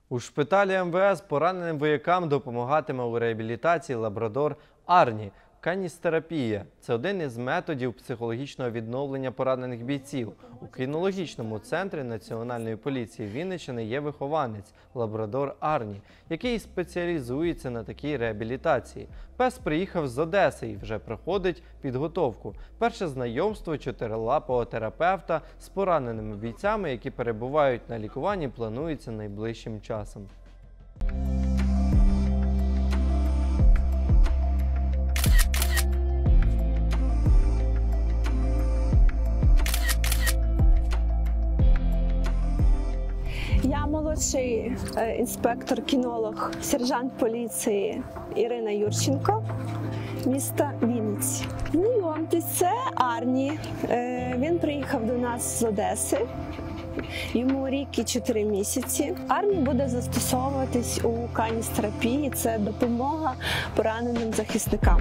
У шпиталі МВС пораненим воякам допомагатиме у реабілітації лабрадор Арні. Каністерапія – це один із методів психологічного відновлення поранених бійців. У кінологічному центрі Національної поліції Вінниччини є вихованець – лабрадор Арні, який спеціалізується на такій реабілітації. Пес приїхав з Одеси і вже проходить підготовку. Перше знайомство чотирилапого терапевта з пораненими бійцями, які перебувають на лікуванні, планується найближчим часом. Я молодший інспектор-кінолог, сержант поліції Ірина Юрченко, міста Вінниці. Знайомтесь, це Арні. Він приїхав до нас з Одеси. Йому рік і 4 місяці. Арні буде застосовуватись у каністерапії. Це допомога пораненим захисникам.